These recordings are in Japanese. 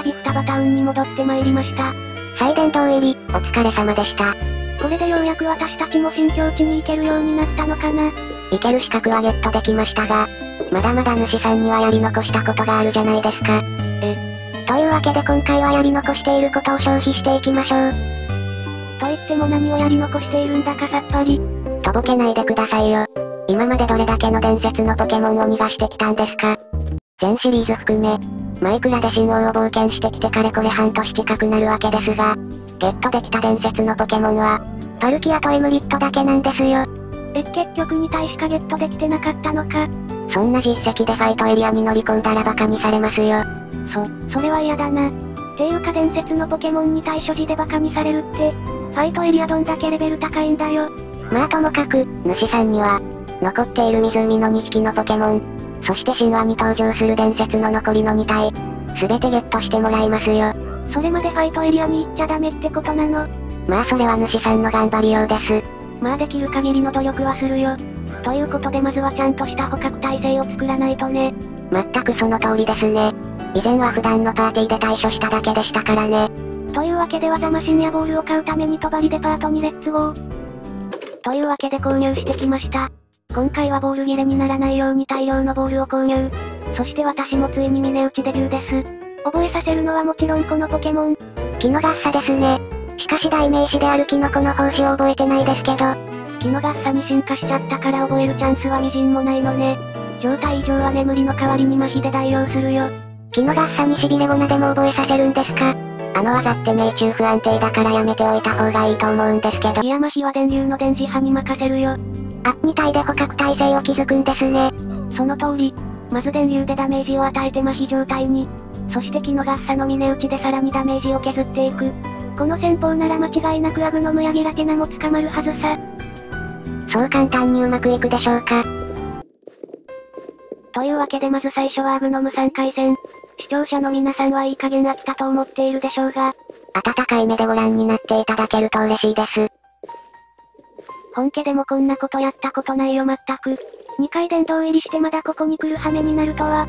じ双葉タウンに戻ってまいりました。 再殿堂入り、お疲れ様でした。 これでようやく私たちも新境地に行けるようになったのかな。 行ける資格はゲットできましたが、まだまだ主さんにはやり残したことがあるじゃないですか。というわけで今回はやり残していることを消費していきましょう。 と言っても何をやり残しているんだかさっぱり。 とぼけないでくださいよ。今までどれだけの伝説のポケモンを逃がしてきたんですか。全シリーズ含め、マイクラで新王を冒険してきてかれこれ半年近くなるわけですが、ゲットできた伝説のポケモンは、パルキアとエムリットだけなんですよ。 結局2体しかゲットできてなかったのか。 そんな実績でファイトエリアに乗り込んだらバカにされますよ。 それは嫌だな。ていうか伝説のポケモン2体所持でバカにされるって、ファイトエリアどんだけレベル高いんだよ。 まあともかく、主さんには、残っている湖の2匹のポケモン、そして神話に登場する伝説の残りの2体、すべてゲットしてもらいますよ。 それまでファイトエリアに行っちゃダメってことなの？ まあそれは主さんの頑張りようです。 まあできる限りの努力はするよ。ということでまずはちゃんとした捕獲体制を作らないとね。 全くその通りですね。以前は普段のパーティーで対処しただけでしたからね。 というわけではザマシンやボールを買うために帳デパートにレッツゴー。というわけで購入してきました。今回はボール切れにならないように大量のボールを購入。そして私もついに峰打ちデビューです。覚えさせるのはもちろんこのポケモン。 キノガッサですね。しかし代名詞であるキノコの胞子を覚えてないですけど。 キノガッサに進化しちゃったから覚えるチャンスはみじんもないのね。状態異常は眠りの代わりに麻痺で代用するよ。 キノガッサにしびれゴナでも覚えさせるんですか？あの技って命中不安定だからやめておいた方がいいと思うんですけど。 いや麻痺は電流の電磁波に任せるよ。 2体で捕獲体制を築くんですね。 その通り。まず電流でダメージを与えて麻痺状態に。そしてキノガッサの峰打ちでさらにダメージを削っていく。この戦法なら間違いなくアグノムやギラテナも捕まるはずさ。 そう簡単にうまくいくでしょうか。 というわけでまず最初はアグノム3回戦。視聴者の皆さんはいい加減飽きたと思っているでしょうが、 温かい目でご覧になっていただけると嬉しいです。 本家でもこんなことやったことないよ全く。2回殿堂入りしてまだここに来る羽目になるとは。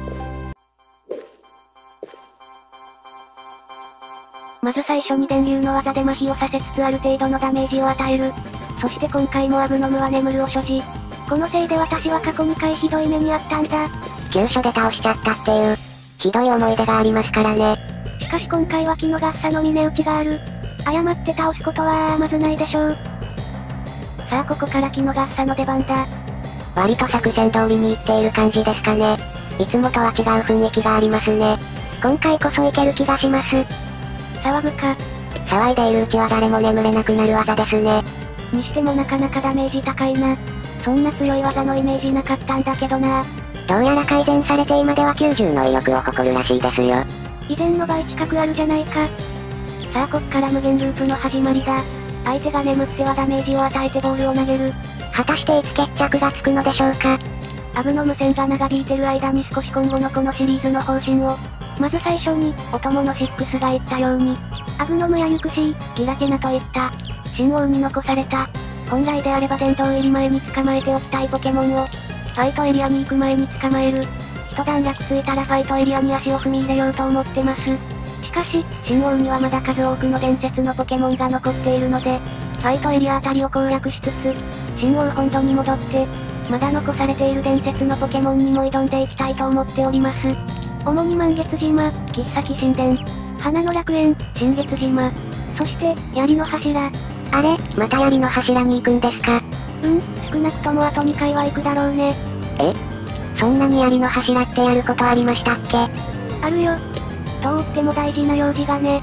まず最初に電流の技で麻痺をさせつつある程度のダメージを与える。そして今回もアグノムは眠るを所持。このせいで私は過去2回ひどい目にあったんだ。 急所で倒しちゃったっていう、ひどい思い出がありますからね。 しかし今回はキノガッサの峰打ちがある。誤って倒すことはまずないでしょう。さあここからキノガッサの出番だ。 割と作戦通りにいっている感じですかね。いつもとは違う雰囲気がありますね。今回こそいける気がします。 騒ぐか。 騒いでいるうちは誰も眠れなくなる技ですね。 にしてもなかなかダメージ高いな。そんな強い技のイメージなかったんだけどな。 どうやら改善されて今では90の威力を誇るらしいですよ。 以前の倍近くあるじゃないか。さあこっから無限ループの始まりだ。相手が眠ってはダメージを与えてボールを投げる。 果たしていつ決着がつくのでしょうか。 アグノム戦が長引いてる間に少し今後のこのシリーズの方針を。まず最初に、お供の6が言ったように、アグノムやユクシー、ギラテナといった、神王に残された、本来であれば殿堂入り前に捕まえておきたいポケモンを、ファイトエリアに行く前に捕まえる。一段落ついたらファイトエリアに足を踏み入れようと思ってます。しかし、神王にはまだ数多くの伝説のポケモンが残っているので、ファイトエリアあたりを攻略しつつ、神王本土に戻って、まだ残されている伝説のポケモンにも挑んでいきたいと思っております。主に満月島、切先神殿、花の楽園、新月島、そして、槍の柱。 あれ、また槍の柱に行くんですか？ 少なくともあと2回は行くだろうね。 そんなに槍の柱ってやることありましたっけ？ あるよ。とっても大事な用事がね。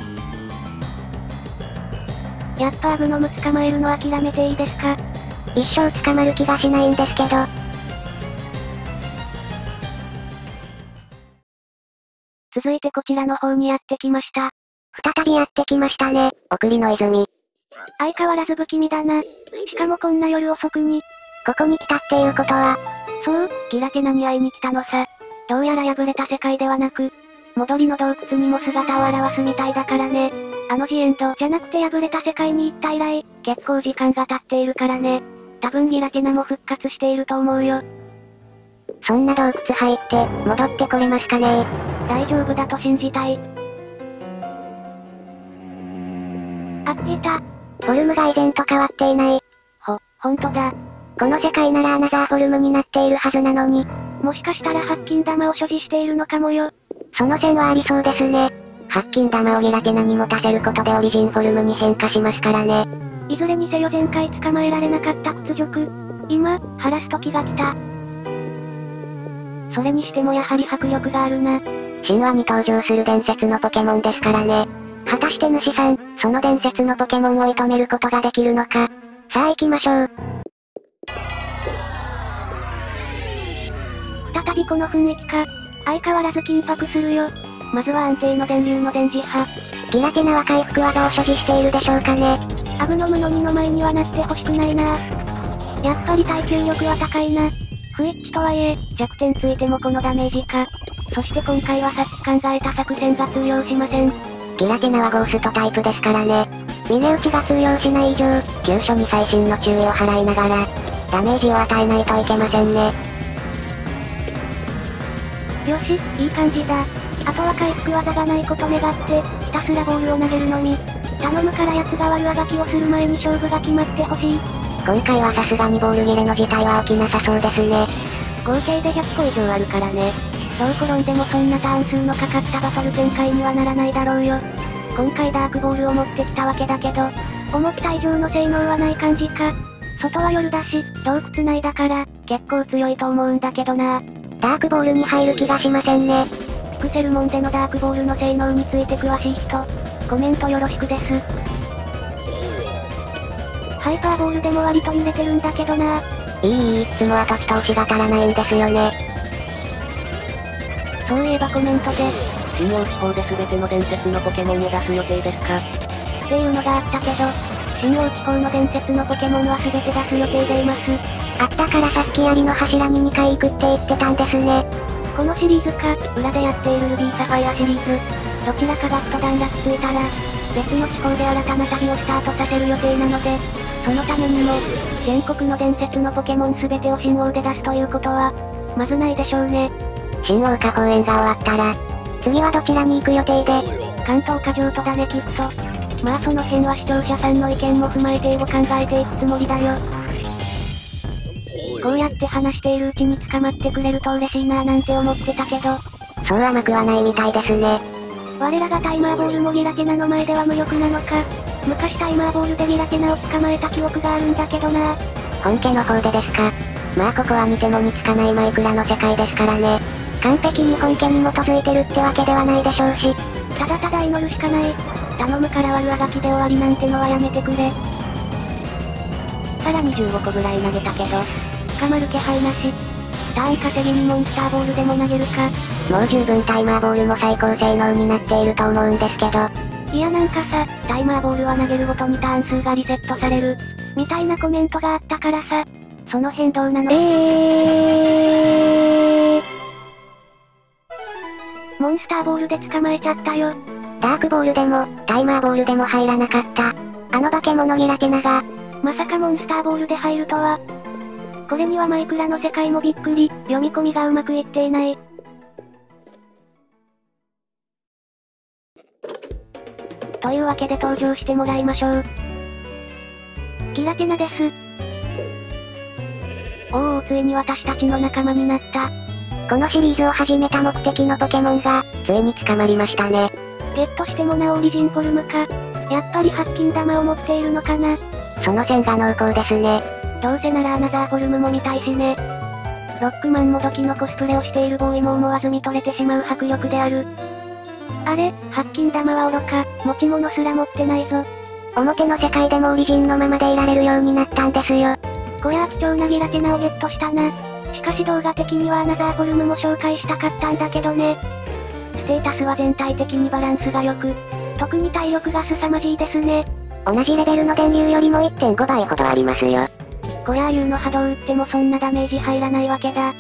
やっぱアグノム捕まえるの諦めていいですか？ 一生捕まる気がしないんですけど。 続いてこちらの方にやってきました。 再びやってきましたね、送りの泉。 相変わらず不気味だな。しかもこんな夜遅くに。 ここに来たっていうことは、 そう、ギラテナに会いに来たのさ。どうやら破れた世界ではなく、戻りの洞窟にも姿を現すみたいだからね。ジエンドじゃなくて破れた世界に行った以来、結構時間が経っているからね。多分ギラテナも復活していると思うよ。 そんな洞窟入って、戻ってこれますかね？ 大丈夫だと信じたい。 いた。 フォルムが以前と変わっていない。 ほんとだ。 この世界ならアナザーフォルムになっているはずなのに、 もしかしたら白金玉を所持しているのかもよ。 その線はありそうですね。白金玉をギラテナに持たせることでオリジンフォルムに変化しますからね。 いずれにせよ前回捕まえられなかった屈辱。今、晴らす時が来た。それにしてもやはり迫力があるな。 神話に登場する伝説のポケモンですからね。果たして主さん、その伝説のポケモンを射止めることができるのか。さあ行きましょう。 再びこの雰囲気か。相変わらず緊迫するよ。まずは安定の電流の電磁波。 ギラテナは回復技を所持しているでしょうかね。 アブノムの2の前にはなってほしくないな。やっぱり耐久力は高いな。不一致とはいえ、弱点ついてもこのダメージか。そして今回はさっき考えた作戦が通用しません。 ギラテナはゴーストタイプですからね。峰打ちが通用しない以上、急所に細心の注意を払いながら、ダメージを与えないといけませんね。 よし、いい感じだ。あとは回復技がないこと願って、ひたすらボールを投げるのみ。頼むから奴が悪あがきをする前に勝負が決まってほしい。 今回はさすがにボール切れの事態は起きなさそうですね。 合計で100個以上あるからね。どう転んでもそんなターン数のかかったバトル展開にはならないだろうよ。今回ダークボールを持ってきたわけだけど、思った以上の性能はない感じか。外は夜だし、洞窟内だから、結構強いと思うんだけどな。 ダークボールに入る気がしませんね。 ピクセルモンでのダークボールの性能について詳しい人、コメントよろしくです。ハイパーボールでも割と揺れてるんだけどな。 いつもは時通しが足らないんですよね。 そういえばコメントで、 信用地方で全ての伝説のポケモンを出す予定ですかっていうのがあったけど、信用地方の伝説のポケモンは全て出す予定でいます。 あったからさっき槍の柱に2回行くって言ってたんですね。 このシリーズか、裏でやっているルビーサファイアシリーズ、どちらかが一段落ついたら、別の地方で新たな旅をスタートさせる予定なので、そのためにも、全国の伝説のポケモン全てを新王で出すということは、まずないでしょうね。 新王か封印が終わったら、次はどちらに行く予定で、 関東か上都だねきっと。まあその辺は視聴者さんの意見も踏まえて考えていくつもりだよ。こうやって話しているうちに捕まってくれると嬉しいなぁなんて思ってたけど、 そう甘くはないみたいですね。 我らがタイマーボールもギラテナの前では無力なのか。昔タイマーボールでギラテナを捕まえた記憶があるんだけどな。 本家の方でですか。まあここは似ても似つかないマイクラの世界ですからね。完璧に本家に基づいてるってわけではないでしょうし。 ただただ祈るしかない。頼むから悪あがきで終わりなんてのはやめてくれ。さらに15個ぐらい投げたけど、捕まる気配なし。ターン稼ぎにモンスターボールでも投げるか。 もう十分タイマーボールも最高性能になっていると思うんですけど。 いやなんかさ、タイマーボールは投げるごとにターン数がリセットされる。みたいなコメントがあったからさ。その辺どうなの？モンスターボールで捕まえちゃったよ。 ダークボールでも、タイマーボールでも入らなかった。あの化け物ギラテナが、 まさかモンスターボールで入るとは。これにはマイクラの世界もびっくり、読み込みがうまくいっていない。というわけで登場してもらいましょう。ギラテナです。おお、ついに私たちの仲間になった。 このシリーズを始めた目的のポケモンが、ついに捕まりましたね。 ゲットしてもなおオリジンフォルムか。やっぱり白金玉を持っているのかな。 その線が濃厚ですね。 どうせならアナザーフォルムも見たいしね。ロックマンもどきのコスプレをしているボーイも思わず見とれてしまう迫力である。あれ、白金玉は愚か、持ち物すら持ってないぞ。 表の世界でもオリジンのままでいられるようになったんですよ。 こりゃあ貴重なギラテナをゲットしたな。しかし動画的にはアナザーフォルムも紹介したかったんだけどね。ステータスは全体的にバランスが良く、特に体力が凄まじいですね。 同じレベルの電流よりも 1.5 倍ほどありますよ。 こりゃあ U の波動打ってもそんなダメージ入らないわけだ。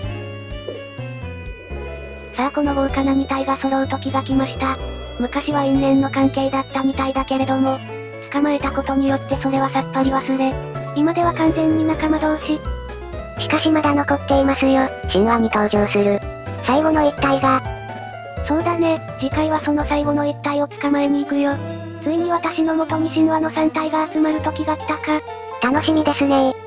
さあこの豪華な2体が揃う時が来ました。昔は因縁の関係だった2体だけれども、捕まえたことによってそれはさっぱり忘れ、今では完全に仲間同士。 しかしまだ残っていますよ、神話に登場する最後の1体が。 そうだね、次回はその最後の1体を捕まえに行くよ。 ついに私の元に神話の3体が集まる時が来たか。 楽しみですね